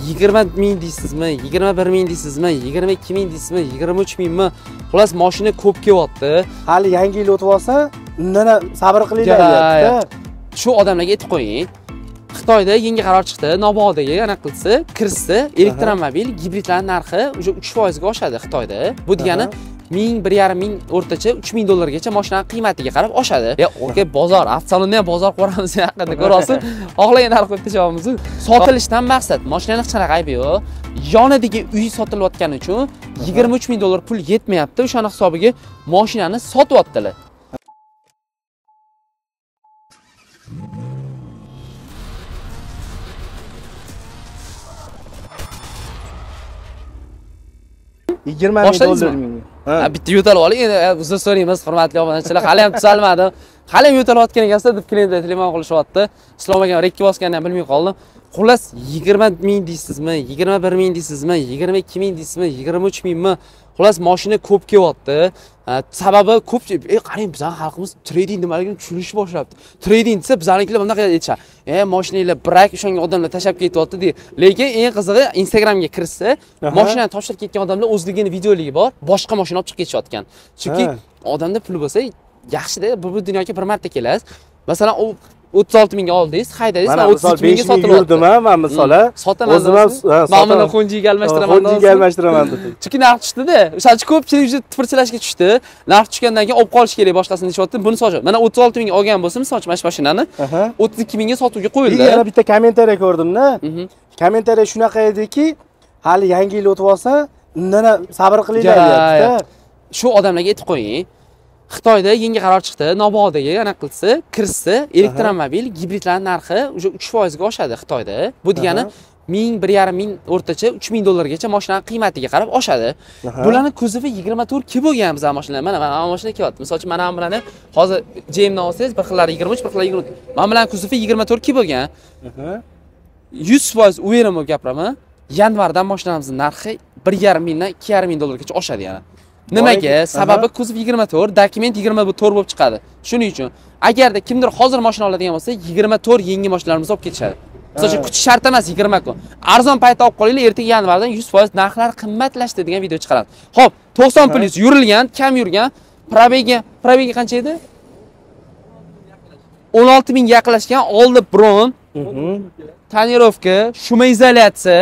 20 ming deysizmi, 21 ming deysizmi, 22 ming deysizmi, 23 mingmi? Xullas mashina ko'p kelyapti. Hali yangi yil o'tib olsa, undan sabr qilinglar deyapti. Shu odamlarga aytib qo'ying. Xitoyda yangi qaror chiqdi, Nobodaga yana qilsa, kirsa, elektromobil gibridlarning narxi o'sha 3% ga oshadi Xitoyda. Bu degani 1,5 ming o'rtacha 3 ming dollargacha mashinaning qiymatiga qarab oshadi. Okey, bozor, avtosalonda ham bozor quramiz haqida ko'rasiz. Xohlagan narx qo'yib tashamiz. Sotilishdan maqsad, mashinaning hech qanaqa aybi yo'q. Yonidagi uy sotilayotgani uchun 23 ming dollar pul yetmayapti. O'shaning hisobiga mashinani sotyaptilar. $20,000. Bitta yo'talib oling. Endi uzr so'raymiz, hurmatli obunachilar. Hali ham tuzalmadi. Hali ham yo'talayotgan ekansiz deb klientlar telefon qilishyapti. Islom aka rekka bosganini ham bilmay qoldim. Xullas 20 ming deysizmi, 21 ming deysizmi, 22 ming deysizmi, 23 mingmi? Xullas mashina ko'p kelyapti. Sababi ko'pchilik, qarang, bizning xalqimiz trading nimaligini tushunishni boshlabdi. Trading desa bizlarnikilar bunaqa aytishadi. Mashinanglar brak o'shanga odamlar tashab ketyapti deydi. Lekin eng qizig'i Instagramga kirsa, mashinani topshirib ketgan odamlar o'zligining videoligi bor, boshqa mashina olib chiqib ketishayotgan. Chunki odamda pul bo'lsa, yaxshi-da, bu dunyoga bir marta kelasiz. Masalan, u 36 mingga oldingiz, haydadingiz, men 32 mingga sotilyapti. Yurdim, men misol sotaman. O'zim ham nomini Xonjiga almashtiraman. Xonjiga almashtiraman dedi. Chunki narx tushdi-da. O'shaning uchun ko'pchilik tipirchilashga tushdi. Narx tushgandan keyin olib qolish kerak boshqasini deyapti. Buni sochib. Mana 36 mingga olgan bo'lsa, misol uchun mashinani 32 mingga sotuvga qo'yildi. Yana bitta kommentariy ko'rdim-da. Kommentariy shunaqa ediki, hali yangi yil o'tib olsa, undan sabr qilinglar deyapti. Shu odamlarga aytib qo'ying. Xitoyda yangi qaror chiqdi, Nobodaga yana qilsa, kirsa, elektromobil gibridlarning narxi o'sha 3% ga oshadi Xitoyda. Bu degani 1,5 ming o'rtacha 3 ming dollargacha mashinaning qiymatiga qarab oshadi. Bularning kuzovi 24 ki bo'lgan bizning mashinalar. Mana mashina kelyapti. Masalan, mana bularni hozir JMdan olsangiz, bir xillari 23, bir xillari 20. Mana bularning kuzovi 24 ki bo'lgan. 100% uverim bo'lib gapiraman. Yanvardan mashinamizning narxi 1,5 mingdan 2,5 ming dollargacha oshadi yana. Nimaga? Sababi kuzov 24, dokument 24 bo'lib chiqadi. Shuning uchun, agarda kimdir hozir mashina oladigan bo'lsa, 24 yangi mashinalarimizni olib ketishadi. Masalan, kutish shart emas 20 kun. Arzon paytda olib qolinglar, ertaga yanvardan 100% narxlar qimmatlashdi degan video chiqaradi. Xo'p, 90 plyus yurilgan, kam yurgan, probega qancha edi? 16 ming yaqinlashgan, oldi bron, tonirovka, shuma izolyatsiya,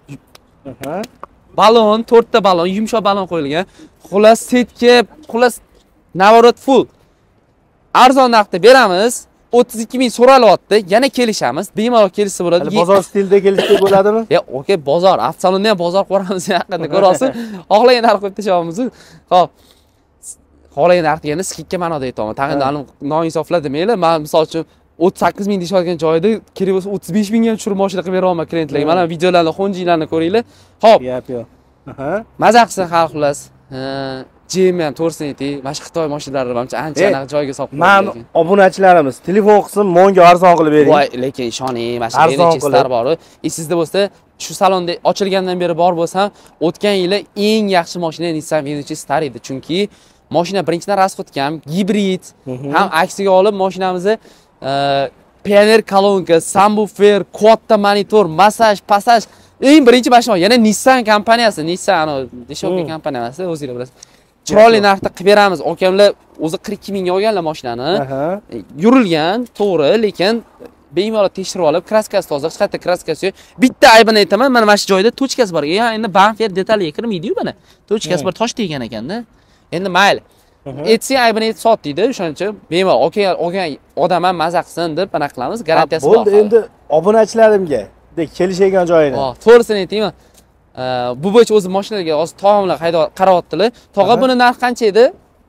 balon, 4 ta balon, yumshoq balon qo'yilgan. Xullas setga, xullas navorot full. Arzon narxda beramiz. 32 ming so'ralyapti. Yana kelishamiz. Bemalol kelishsa bo'ladi. Bozor stilida kelishsa bo'ladimi? Okey, bozor, avtosalonda ham bozor quramiz haqida ko'rasiz. Xohlagan narx qo'yib tashamiz. Xo'p. Xohlagan narx deganda skikka ma'noda aytaman. Tag'in noinsoflar demanglar. Men misol uchun 38 ming deyishayotgan joyda kerak bo'lsa 35 mingga ham tushirib mashina qilib beraman klientlarga. Mana videolarni, Xonjilarni ko'ringlar. Xo'p. Yo'q. Maza qilsin xalq xullas. JM ham to'g'risini ayting. Mana shu Xitoy mashinalari menimcha ancha anaqa joyga solib qo'ygan. Men obunachilarimiz telefon qilsin, menga arzon qilib bering. Voy, lekin ishoning, mana shu Benchestar bor. Esingizda bo'lsa, shu salonda ochilgandan beri bor bo'lsam, o'tgan yili eng yaxshi mashina Nissan Benchestar edi. Chunki mashina birinchidan rasxod kam, gibrid, ham aksiga olib mashinamizni Pioneer kolonka, subwoofer, katta monitor, massaj, passaj eng birinchi mashina. Yana Nissan kompaniyasi, Nissan Deshoka kompaniyasi, o'zingizlar bilasiz. Chiroyli narxda qilib beramiz. Okamlar o'zi 42 mingga olganlar mashinani. Yurilgan, to'g'ri, lekin bemalol tekshirib olib, kraskasi toza, hech qayerda kraskasi yo'q. Bitta aybini aytaman, mana shu joyda tochkasi bor. Endi bamper detalga kirmaydi-yu mana. Tochkasi bor, tosh tegan ekanda. Endi mayli. Etsing aybini aytib sot deydi, o'shaning uchun bemalol olgan odam ham maza qilsin deb anaqa qilamiz, garantiyasi bor. Bo'ldi, endi obunachilarimga kelishgan joyini. To'g'risini aytayman. Bu bo'yicha o'zi mashinalarga hozir tog'amlar qarayaptilar. Tog'a buni narxi qancha edi?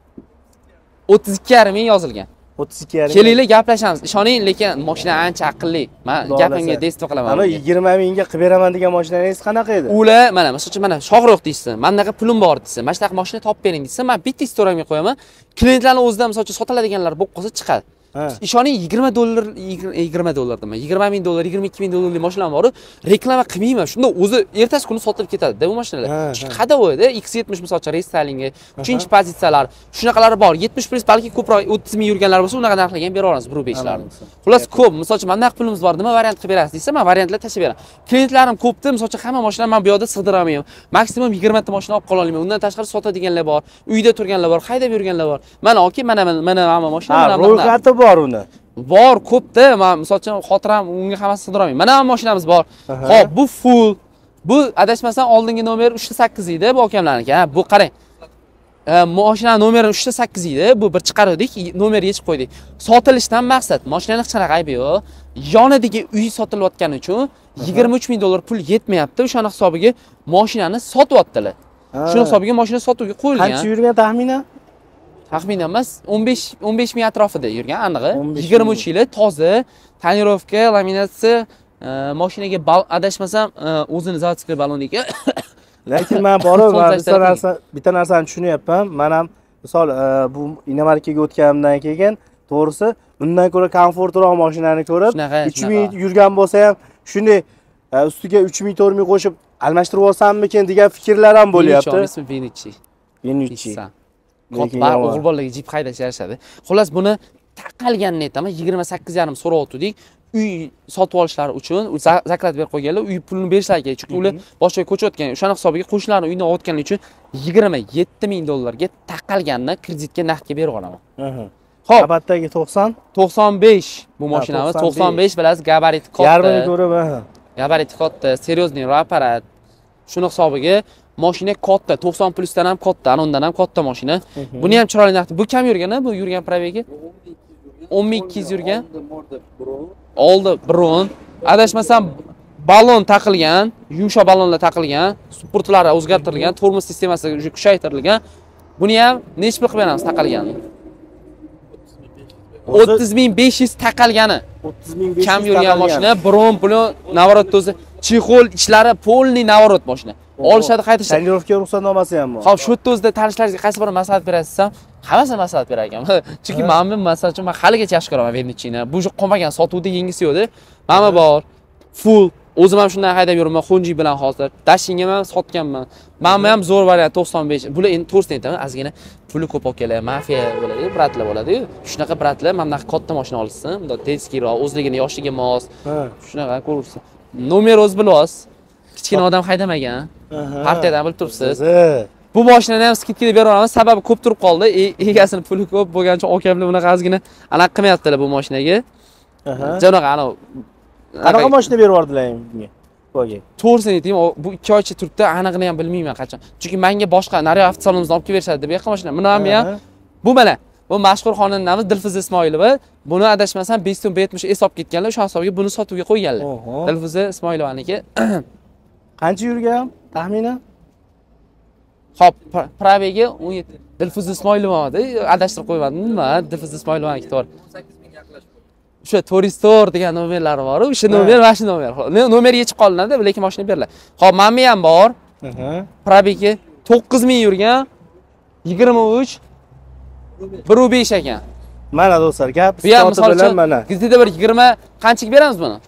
32,5 ming yozilgan. 32,5. Kelinglar gaplashamiz. Ishoning, lekin mashina ancha aqlli. Men gapimga destiv qilaman. Ana 20 mingga qilib beraman degan mashinangiz qanaqa edi? Ular mana, masalan, mana shohroq deysiz. Mendaqa pulim bor deysiz. Mana shunaqa mashina topib bering deysiz. Men bitta Instagramga qo'yaman. Klientlarning o'zidan masalan sotiladiganlar bo'lib qolsa chiqadi. ishoning 20 dollar, 20 dollar dema, 20 ming dollar, 22 ming dollarlik mashinalar bor. Reklama qilmayman. Shunda o'zi ertasi kuni sotilib ketadi-da bu mashinalar. Qadavoyda X70 misolcha restylingi, 3-pozitsiyalar, shunaqalari bor. 70+ balki ko'proq 30 ming yurganlar bo'lsa, unaqa narxlarga ham bera olamiz, 1.5larni. Xullas ko'p. Misolcha menda pulimiz bor, nima variant qilib berasiz desa, men variantlar tashib beraman. Klientlarim ko'pdi, misolcha hamma mashinalarni men bu yoqda sig'dirolmayman. Maksimum 20 ta mashina olib qola olaman. Undan tashqari sotadiganlar bor, uyda turganlar bor, haydab yurganlar bor. Mana oki, mana hamma mashina bilan. Ro'yxati bor uni. Bor, ko'pda. Men misolcha xotiram unga hammasini sig'dirolmayman. Mana hamma mashinamiz bor. Xo'p, bu full. Bu adashmasam oldingi nomer 3-8 edi, bu akamlarniki. Ha, bu qarang. Mashina nomeri 3-8 edi. Bu bir chiqardik, nomer yechib qo'ydik. Sotilishdan maqsad, mashinaning hech qanaqa aybi yo'q. Yonidagi uy sotilayotgani uchun 23 ming dollar pul yetmayapti. O'shaning hisobiga mashinani sotyaptilar. Shuning hisobiga mashina sotuvga qo'yilgan. Qancha yurgan taxminan? Taxminan emas, 15 ming atrofida yurgan, anig'i. 23 yili toza, tonirovka, laminatsiya, mashinaga adashmasam o'zini zavodskiy balon ekan. Lekin men borib, bitta narsani tushunyapman. Men ham misol bu inomarkaga o'tganimdan keyin to'g'risi bundan ko'ra komfortroq mashinani ko'rib, 3000 yurgan bo'lsa ham shunday ustiga 3000 4000 qo'shib almashtirib olsammikin degan fikrlar ham bo'lyapti. Vinucci. Kotlar o'g'il bolalarga jip haydash yarashadi. Xullas buni taqalganini aytaman, 28,5 so'rayotdik. Uy sotib olishlari uchun zaklat berib qo'yganlar, uy pulini berishlari kerak. Chunki ular boshqa ko'chayotgan. O'shaning hisobiga qo'shnilarning uyini olganligi uchun 27 ming dollarga taqalganini kreditga naqdga berib olaman. Xo'p, navbatdagi 95 bu mashinamiz 95 bilasiz, gabariti katta. Yarmini ko'rib, gabariti katta, seriozniy apparat. Shuning hisobiga mashina katta, 90+ dan ham katta, undan ham katta mashina. Buni ham chiroyli narxda. Bu kam yurgan-a, bu yurgan probegi? 10200 yurgan. Oldi bron. Adashmasam balon taqilgan, yumshoq balonlar taqilgan, supportlari o'zgartirilgan, tormoz sistemasi kuchaytirilgan. Buni ham nechta qilib beramiz taqilganini? 30500 taqalgani. 30500 kam yurgan mashina, bron bilan navorot o'zi, chexol ichlari polniy navorot mashina. Olishadi, qaytishadi. Tonirovka ruxsatnomasi ham bor. Xo'p, shu yerda o'zida tanishlaringizga qaysi birini maslahat berasiz desam, hammasini maslahat berar ekanman. Chunki men masalan uchun men haligacha yaxshi ko'raman Vinuccini. Bu yo'q qolmagan sotuvda yengisi yo'qda. Mana bor. Full. O'zim ham shundan haydab yuraman Honji bilan hozir. Dashingga ham sotganman. Menga ham zo'r variant 95. Bular endi to'g'risini aytaman, ozgina puli ko'p olib keladi, mafiya bo'ladi, bratlar bo'ladi-yu. Shunaqa bratlar mana bunaqa katta mashina olsin, bunda tezkirroq, o'zligini yoshiga mos. Shunaqa ko'rursiz. Nomer o'z bilos. Kichkina odam haydamagan. Partiyadan bilib turibsiz. Bu mashinani ham skidkada bera olamiz, sababi ko'p turib qoldi. Egasini puli ko'p bo'lgani uchun okamlar bunaqa ozgina anaqa qilmayaptilar bu mashinaga. Janoqa ana qanaqa mashina berib yubordilar menga? Qo'yga. To'g'risini aytayim, bu 2 oycha turibdi, aniqini ham bilmayman qachon. Chunki menga boshqa Nariyo avtosalonimizdan olib kelib berishadi deb yoqqa mashina. Buni ham bu mana bu mashhur xonandamiz Dilfuza Ismoilova. Buni adashmasam 570 es olib ketganlar, o'sha hisobiga buni sotuvga qo'yganlar. Dilfuza Ismoilovaniki. Qancha yurgan taxminan? Xo'p, probegi 17. Dilfuza Ismoilovada adashtirib qo'ymadim. Nima? Dilfuza Ismoilovaniki to'g'ri. 18 ming yaqinlashib. O'sha Toristor degan nomerlari bor. O'sha nomer va shu nomer. Nomer yechib qolinadi, lekin mashina beriladi. Xo'p, menga ham bor. Probegi 9000 yurgan 23 1.5 ekan. Mana do'stlar, gap stoti bilan mana. Gizida bir 20 qanchaga beramiz buni?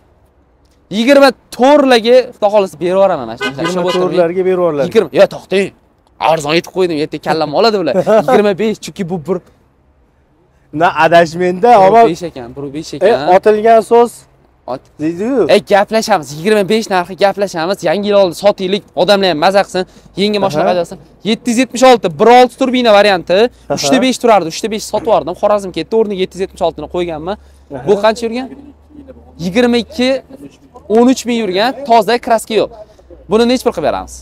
24 larga xudo xolisi berib yuboraman mana shu. 24 larga berib yuborlar. 20. Yo, to'xtang. Arzon yetib qo'ydim, yerda kallam oladi ular. 25 chunki bu bir adashmenda, ammo 5 ekan, 1.5 ekan. Otilgan so'z deydi-yu. Gaplashamiz, 25 narxi gaplashamiz. Yangi yil oldi sotaylik, odamlar ham maza qilsin. Yangi mashina qaydasin. 776 1.6 turbina varianti, 3.5 turardi, 3.5 sotib yubordim. Xorazm ketdi, o'rniga 776 ni qo'yganman. Bu qancha yurgan? 22 13 ming yurgan, toza, kraska yo'q. Buni nech pul qilib beramiz?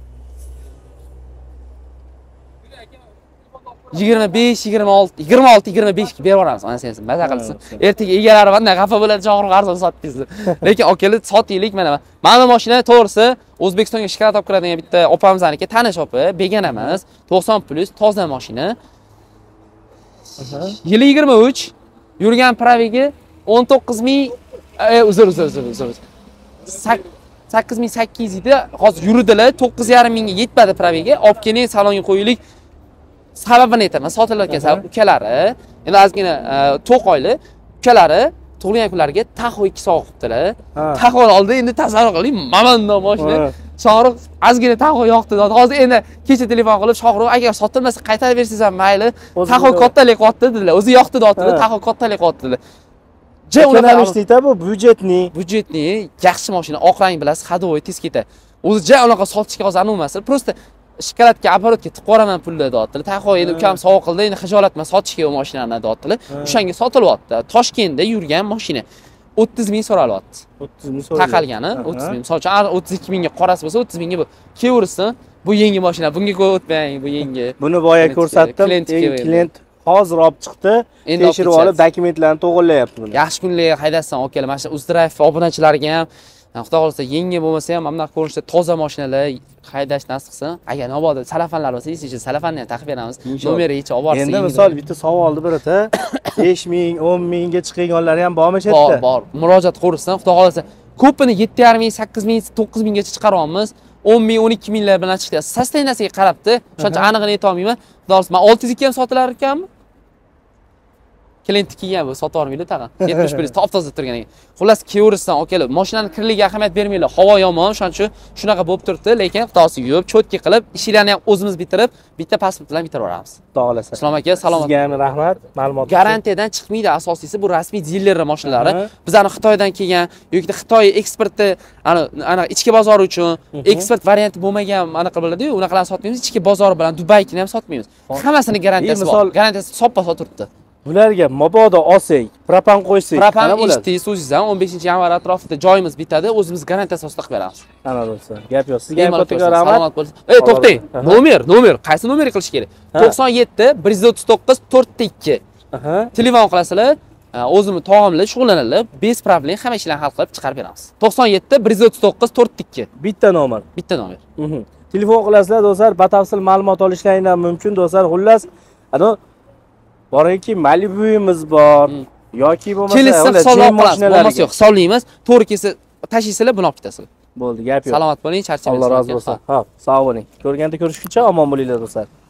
25, 26, 26, 25 ga berib yuboramiz. Mana sensiz maza qilsin. Ertaga egalari bunday xafa bo'ladi, chog'roq arzon sotdingiz. Lekin okalar sotaylik mana. Mana mashina to'g'risi O'zbekistonga shikoyat olib kiradigan bitta opamizaniki, tanish opa, begona emas, 90+ toza mashina. Yili 23, yurgan probegi 19 ming, uzr. 8800 edi. Hozir yuridilar, 9,5 mingga yetmadi probegi. Olib keling, salonga qo'yaylik. sababini aytaman. Sotilayotgan sabab ukalari, endi ozgina 9 oyli ukalari tug'ilgan kunlariga Tahoe 2 sovg'a qilibdilar. Tahoe oldi, endi tasavvur qiling, mamanda mashina. Shohruh ozgina Tahoe yoqdi. Hozir endi kecha telefon qilib, Shohruh agar sotilmasa qaytarib bersangiz ham mayli. Tahoe kattalik qilyapti dedilar. O'zi yoqdi dedilar, Tahoe kattalik qilyapti dedilar. Jo'nalishda bu byudjetni yaxshi mashina, oq rang bilasiz, hadovoy tez ketadi. O'zi ja unaqa sotishga hozir anumasir. Просто shikolatga оборотga tiqib qo'raman pulni deyaptilar. Tahoe endi ukam sovg'a qildi, endi xijolatman sotishga u mashinani deyaptilar. O'shanga sotilyapti. Toshkentda yurgan mashina 30 ming so'ralyapti. 30 ming so'raladi. Taqalgani 30 ming. Misol uchun 32 mingga qorasi bo'lsa 30 mingga bu. Keversin, bu yangi mashina. Bunga o'tmang, bu yangi. Buni boya ko'rsatdim. Klient hozir olib chiqdi. Tekshirib olib, dokumentlarni to'g'irlayapti buni. Yaxshi kunlarga haydasam, okalar. Mana shu Uzdrive obunachilariga ham Xudo xolasa yangi bo'lmasa ham mana ko'rinishda toza mashinalar haydash nasib qilsin. Agar mabodo salafanlar bo'lsa, sizga salafanni ham taqib beramiz. Nomerigacha olib borsiz. Endi misol bitta savolni birida 5 ming, 10 mingga chiqadiganlar ham bormi shu yerda? Bor. Murojaat qilursan, Xudo xolasa. Ko'pini 7,5 ming, 8 ming, 9 minggacha chiqaryapmiz. 10 ming, 12 minglar bilan chiqdi. Sostenasiga qarabdi. Shuncha aniqini ayta olmayman. Xudo xolasa, men 600 ga ham sotilar ekanmi? Klient kelgan bu sotib olmaydi tag'in. 70 top-toza turgan ekan. Xullas keverishdan okalar, mashinani kirligiga ahamiyat bermaylar. Havo yomon, shuning uchun shunaqa bo'lib turibdi, lekin xudosi yuvib, cho'tki qilib, ishlarni ham o'zimiz bitirib, bitta pasport bilan bitirib yuboramiz. Xudo xolasa. Islom aka, salomat. Sizga ham rahmat, ma'lumot. Garantiyadan chiqmaydi, asosiysi bu rasmiy dilerlar mashinalari. Bizlarni Xitoydan kelgan yoki Xitoy eksporti, ana ichki bozor uchun eksport varianti bo'lmagan, anaqa bo'ladi-yu, unaqalarni sotmaymiz. Ichki bozor bilan Dubaykini ham sotmaymiz. Hammasini garantiyasi bor. Garantiyasi soppa turibdi. Bularga mabodo olsak, propan qo'ysak, qana bo'ladi? Eshitdingiz, so'zingizdan 15-yanvar atrofida joyimiz bitadi, o'zimiz garantiya asosida qilib beramiz. Ana bo'lsa. Gap yo'q. Sizga ham katta rahmat. Salomat bo'lsin. To'xtang. Nomer. Qaysi nomer qilish kerak? 97 139 402. Telefon qilasizlar. O'zimiz tog'amlar shug'ullanadilar. Bez problem hamma ishlarni hal qilib chiqarib beramiz. 97 139 402. Bitta nomer. Telefon qilasizlar do'stlar, batafsil ma'lumot olishlaringiz mumkin do'stlar. Xullas, boringki Malibu'miz bor yoki bo'lmasa yo'q, hisoblaymiz. To'g'ri kelsa tashlaysizlar, buni olib ketasizlar. Bo'ldi, gap yo'q. Salomat bo'ling, charchamaysiz. Alloh rozi bo'lsin. Xo'p, sog' bo'ling. Ko'rganda ko'rishguncha omon bo'linglar do'stlar.